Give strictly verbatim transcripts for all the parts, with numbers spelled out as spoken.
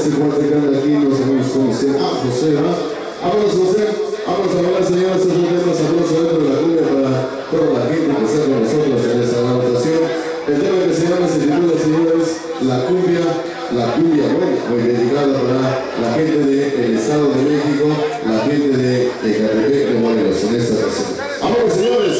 este cuate que anda aquí, no sabemos cómo se llama. Ah, José, ¿no? Vámonos, José. Vamos a hablar, señoras, estos temas. Saludos dentro de la cumbia para toda la gente que está con nosotros en esta anotación. El tema que se llama, se titula, señores, la cumbia, la cumbia, bueno, muy dedicada para la gente del Estado de México, la gente de Ecatepec de Morelos, en esta ocasión. ¡Vámonos, señores!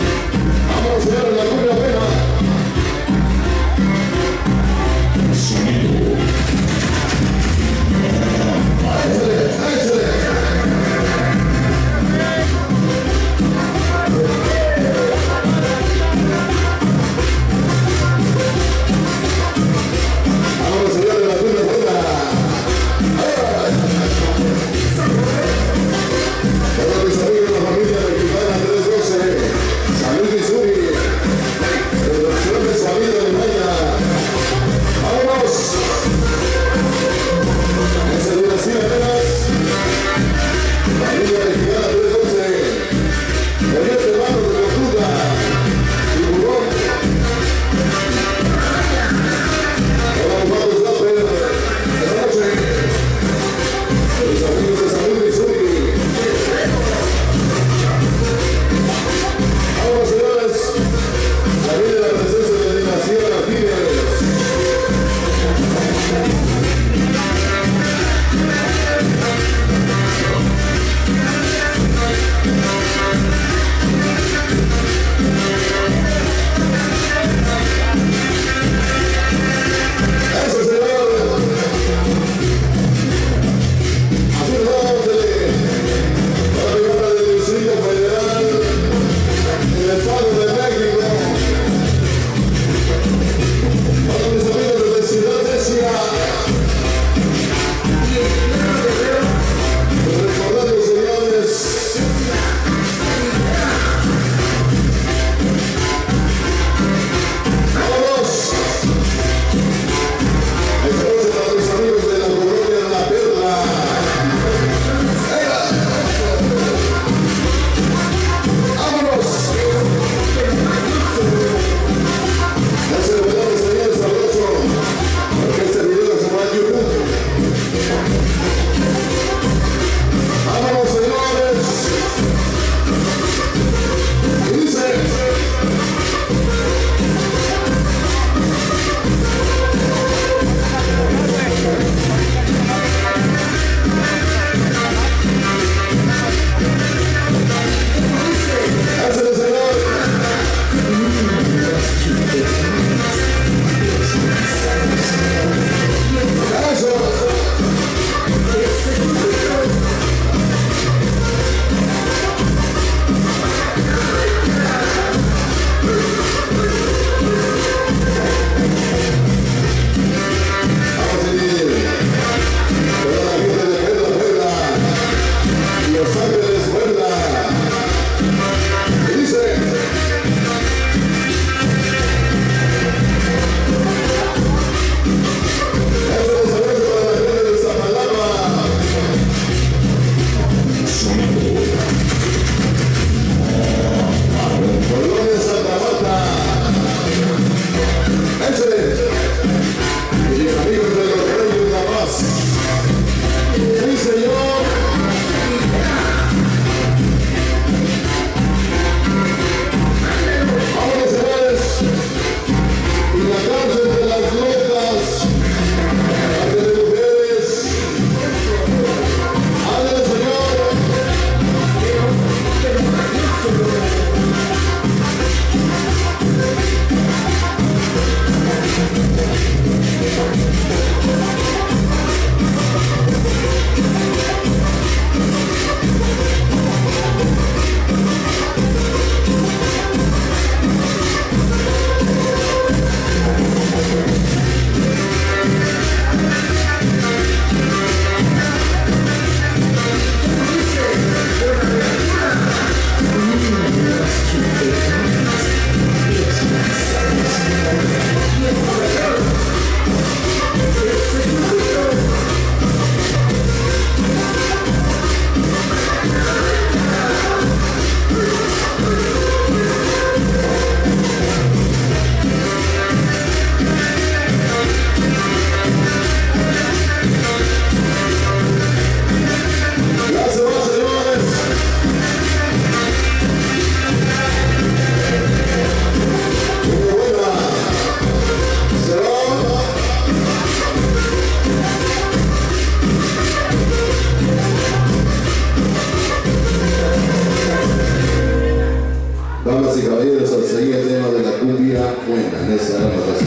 Sonido Damas y caballeros, al seguir el tema de la cumbia buena en esta grabación.